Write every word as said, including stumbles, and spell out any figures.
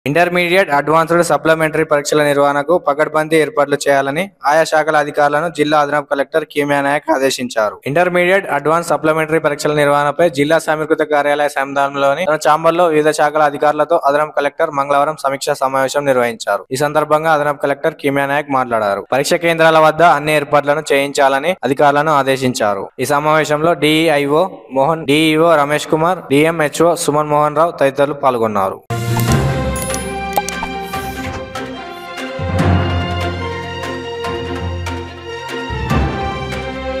Intermediate, advanced, supplementary పరీక్షల నిర్వహణకు పకడ్బందీ ఏర్పాట్లు చేయాలని ఆయా శాఖల అధికారులను జిల్లా అదనపు కలెక్టర్ కిమియా నాయక్ ఆదేశించారు. ఇంటర్మీడియట్, అడ్వాన్స్, సప్లిమెంటరీ పరీక్షల నిర్వహణపై జిల్లా సమీకృత కార్యాలయ సంధానంలోని తన ఛాంబర్లో వివిధ శాఖల అధికారులతో అదనపు కలెక్టర్ మంగళవారం సమీక్షా సమావేశం నిర్వహించారు. ఈ సందర్భంగా అదనపు కలెక్టర్ కిమియా నాయక్ మాట్లాడారు. పరీక్ష కేంద్రాల వద్ద అన్ని ఏర్పాట్లను చేయించాలని అధికారులను ఆదేశించారు. ఈ సమావేశంలో DEIO Mohan, DEO Ramesh Kumar, DMHO Suman Mohan Rao తదితరులు పాల్గొన్నారు.